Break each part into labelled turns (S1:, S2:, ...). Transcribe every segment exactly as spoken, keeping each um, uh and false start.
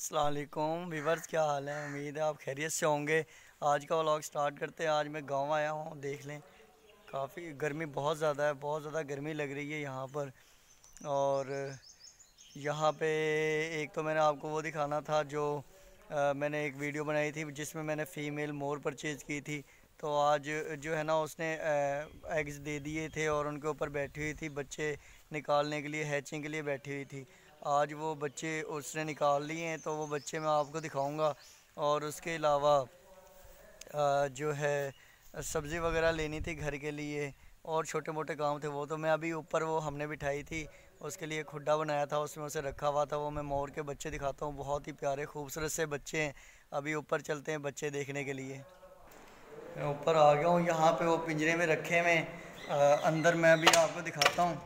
S1: अस्सलाम वालेकुम व्यूवर्स, क्या हाल है। उम्मीद है आप खैरियत से होंगे। आज का व्लॉग स्टार्ट करते हैं। आज मैं गांव आया हूं, देख लें काफ़ी गर्मी बहुत ज़्यादा है, बहुत ज़्यादा गर्मी लग रही है यहाँ पर। और यहाँ पे एक तो मैंने आपको वो दिखाना था जो आ, मैंने एक वीडियो बनाई थी जिसमें मैंने फ़ीमेल मोर परचेज़ की थी। तो आज जो है ना उसने एग्स दे दिए थे और उनके ऊपर बैठी हुई थी, बच्चे निकालने के लिए, हैचिंग के लिए बैठी हुई थी। आज वो बच्चे उसने निकाल लिए हैं, तो वो बच्चे मैं आपको दिखाऊंगा। और उसके अलावा अ, जो है सब्ज़ी वगैरह लेनी थी घर के लिए, और छोटे मोटे काम थे वो तो मैं अभी ऊपर वो हमने बिठाई थी, उसके लिए खुड्डा बनाया था, उसमें उसे रखा हुआ था। वो मैं मोर के बच्चे दिखाता हूँ, बहुत ही प्यारे खूबसूरत से बच्चे हैं। अभी ऊपर चलते हैं बच्चे देखने के लिए। मैं ऊपर आ गया हूँ, यहाँ पे वो पिंजरे में रखे हुए हैं। अंदर मैं भी आपको दिखाता हूँ।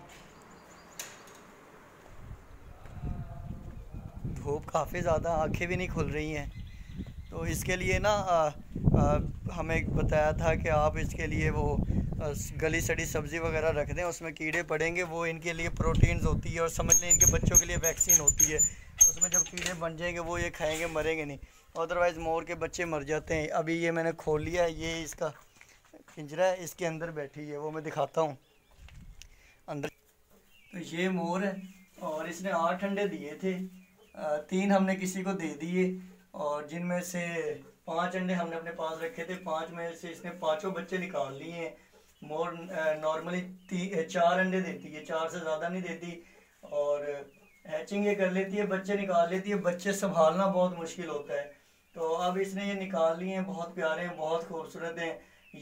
S1: धूप काफ़ी ज़्यादा, आंखें भी नहीं खुल रही हैं। तो इसके लिए ना आ, आ, हमें बताया था कि आप इसके लिए वो आ, गली सड़ी सब्ज़ी वगैरह रख दें, उसमें कीड़े पड़ेंगे, वो इनके लिए प्रोटीन्स होती है, और समझ लें इनके बच्चों के लिए वैक्सीन होती है। उसमें जब कीड़े बन जाएंगे वो ये खाएंगे, मरेंगे नहीं। अदरवाइज़ मोर के बच्चे मर जाते हैं। अभी ये मैंने खोल लिया है, ये इसका पिंजरा है, इसके अंदर बैठी है, वो मैं दिखाता हूँ अंदर। तो ये मोर है, और इसने आठ अंडे दिए थे। अ, तीन हमने किसी को दे दिए, और जिनमें से पांच अंडे हमने अपने पास रखे थे। पांच में से इसने पांचों बच्चे निकाल लिए हैं। मोर नॉर्मली चार अंडे देती है, चार से ज़्यादा नहीं देती। और हैचिंग ये कर लेती है, बच्चे निकाल लेती है। बच्चे संभालना बहुत मुश्किल होता है। तो अब इसने ये निकाल लिए हैं, बहुत प्यारे हैं, बहुत खूबसूरत हैं।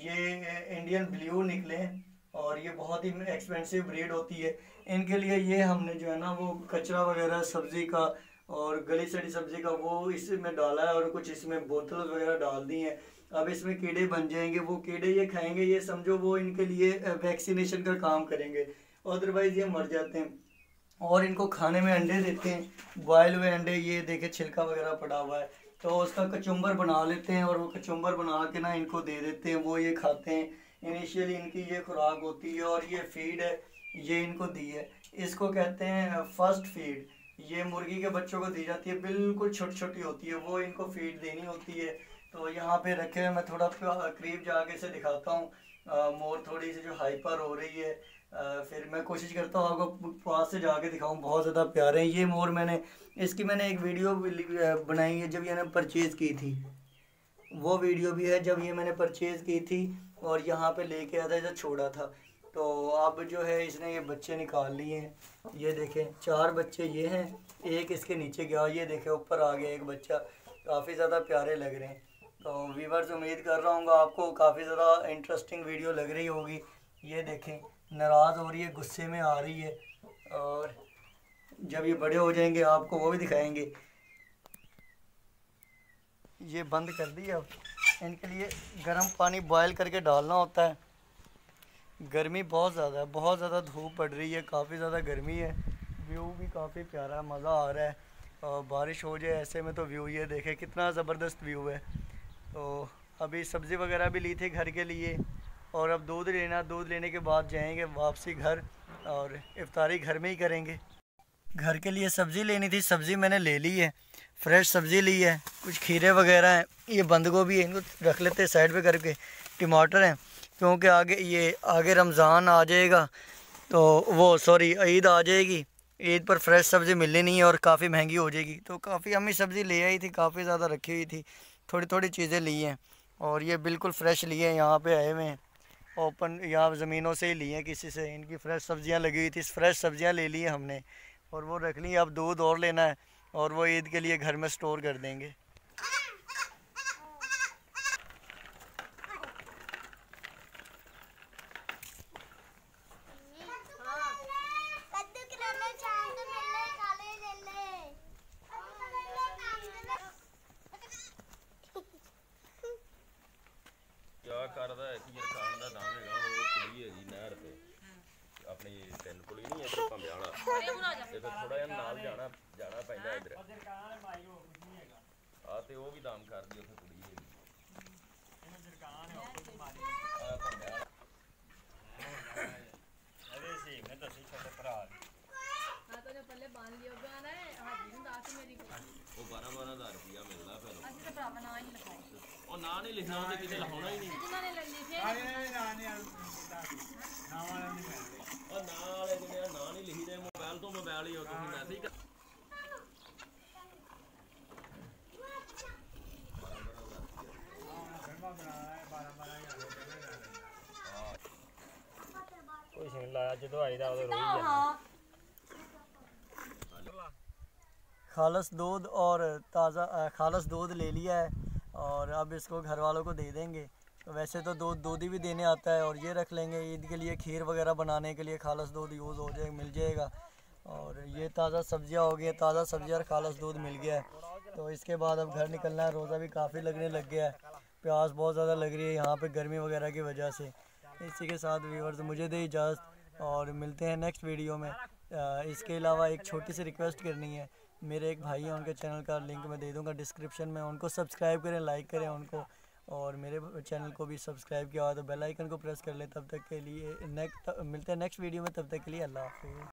S1: ये इंडियन ब्लू निकले हैं, और ये बहुत ही एक्सपेंसिव ब्रीड होती है। इनके लिए ये हमने जो है ना वो कचरा वगैरह सब्ज़ी का और गली सड़ी सब्ज़ी का वो इसमें डाला है, और कुछ इसमें बोतल वगैरह डाल दी हैं। अब इसमें कीड़े बन जाएंगे, वो कीड़े ये खाएंगे, ये समझो वो इनके लिए वैक्सीनेशन का काम करेंगे, अदरवाइज़ ये मर जाते हैं। और इनको खाने में अंडे देते हैं, बॉयल हुए अंडे। ये देखे छिलका वगैरह पड़ा हुआ है, तो उसका कचुम्बर बना लेते हैं, और वो कचुम्बर बना के ना इनको दे देते हैं, वो ये खाते हैं। इनिशियली इनकी ये खुराक होती है, और ये फीड है, ये इनको दी है। इसको कहते हैं फर्स्ट फीड। ये मुर्गी के बच्चों को दी जाती है, बिल्कुल छोटी छोटी होती है, वो इनको फीड देनी होती है। तो यहाँ पे रखे हुए मैं थोड़ा करीब जाके से दिखाता हूँ। मोर थोड़ी सी जो हाइपर हो रही है। आ, फिर मैं कोशिश करता हूँ आपको पास से जाके दिखाऊँ। बहुत ज़्यादा प्यारे हैं ये मोर। मैंने इसकी मैंने एक वीडियो बनाई है जब ये मैंने परचेज़ की थी, वो वीडियो भी है जब ये मैंने परचेज़ की थी और यहाँ पे लेके आया था, इसे छोड़ा था। तो अब जो है इसने ये बच्चे निकाल लिए हैं। ये देखें, चार बच्चे ये हैं, एक इसके नीचे गया, ये देखें ऊपर आ गया एक बच्चा। काफ़ी ज़्यादा प्यारे लग रहे हैं। तो व्यूवर्स, उम्मीद कर रहा हूँ आपको काफ़ी ज़्यादा इंटरेस्टिंग वीडियो लग रही होगी। ये देखें, नाराज़ हो रही है, गुस्से में आ रही है, और जब ये बड़े हो जाएंगे आपको वो भी दिखाएंगे। ये बंद कर दिया। अब इनके लिए गर्म पानी बॉयल करके डालना होता है। गर्मी बहुत ज़्यादा है, बहुत ज़्यादा धूप पड़ रही है, काफ़ी ज़्यादा गर्मी है। व्यू भी काफ़ी प्यारा है, मज़ा आ रहा है। और बारिश हो जाए ऐसे में तो व्यू ये देखें कितना ज़बरदस्त व्यू है। तो अभी सब्ज़ी वगैरह भी ली थी घर के लिए, और अब दूध लेना, दूध लेने के बाद जाएंगे वापसी घर, और इफ्तारी घर में ही करेंगे। घर के लिए सब्ज़ी लेनी थी, सब्ज़ी मैंने ले ली है, फ्रेश सब्ज़ी ली है। कुछ खीरे वगैरह हैं, ये बंद गोभी है, इनको रख लेते हैं साइड पे करके। टमाटर हैं, क्योंकि आगे ये आगे रमज़ान आ जाएगा, तो वो सॉरी ईद आ जाएगी। ईद पर फ्रेश सब्ज़ी मिलनी नहीं है और काफ़ी महंगी हो जाएगी। तो काफ़ी अम्मी सब्ज़ी ले आई थी, काफ़ी ज़्यादा रखी हुई थी, थोड़ी थोड़ी चीज़ें ली हैं। और ये बिल्कुल फ्रेश लिए हैं, यहाँ पे आए हुए हैं, ओपन यहाँ ज़मीनों से ही लिए हैं किसी से। इनकी फ़्रेश सब्ज़ियाँ लगी हुई थी, फ्रेश सब्ज़ियाँ ले ली हैं हमने, और वो रख ली। अब दूध और लेना है, और वो ईद के लिए घर में स्टोर कर देंगे।
S2: क्या करदा है कि खान का नाम है वो कुड़ी है जी नहर पे अपनी तीन पुली नहीं इधर भंब्याला ते फिर थोड़ा जिहा नाल जाना जाना पैंदा इधर आ ते वो भी दाम कर दी उत्थे कुड़ी है
S3: अरे सी मैं दसी छोटे भरा
S2: वो बारह बारह ਉਹ ਨਾਂ ਨਹੀਂ ਲਿਖਣਾ ਤੇ ਕਿਤੇ ਲਿਖਾਉਣਾ ਹੀ ਨਹੀਂ
S3: ਜਿਨ੍ਹਾਂ ਨੇ ਲਿਖੇ
S4: ਨਾਂ ਨਹੀਂ ਨਾਮ ਵਾਲੇ ਨਹੀਂ
S2: ਉਹ ਨਾਂ ਵਾਲੇ ਜਿਹੜੇ ਆ ਨਾਂ ਨਹੀਂ ਲਿਖੀਦੇ ਮੋਬਾਈਲ ਤੋਂ ਮੋਬਾਈਲ ਹੀ ਹੋ ਤੁਸੀਂ ਮੈਸੇਜ ਕਰ
S4: ਕੋਈ ਸੀਨ ਲਾਇਆ ਜਦੋਂ ਆਈ ਦਾ ਉਦੋਂ ਰੋਈ ਜਾਂਦਾ
S1: खालस दूध और ताज़ा खालस दूध ले लिया है और अब इसको घर वालों को दे देंगे। तो वैसे तो दूध दूध ही भी देने आता है और ये रख लेंगे ईद के लिए खीर वगैरह बनाने के लिए खालस दूध यूज़ हो जाए मिल जाएगा। और ये ताज़ा सब्जियां हो गई हैं, ताज़ा सब्जियां और खालस दूध मिल गया है। तो इसके बाद अब घर निकलना है। रोज़ा भी काफ़ी लगने लग गया है, प्यास बहुत ज़्यादा लग रही है यहाँ पर गर्मी वगैरह की वजह से। इसी के साथ व्यूअर्स मुझे दे इजाज़त और मिलते हैं नेक्स्ट वीडियो में। इसके अलावा एक छोटी सी रिक्वेस्ट करनी है, मेरे एक भाई हैं उनके चैनल का लिंक मैं दे दूंगा डिस्क्रिप्शन में, उनको सब्सक्राइब करें, लाइक करें उनको और मेरे चैनल को भी सब्सक्राइब किया हो तो बेल आइकन को प्रेस कर लें। तब तक के लिए नेक्स्ट मिलते हैं नेक्स्ट वीडियो में, तब तक के लिए अल्लाह हाफ़िज़।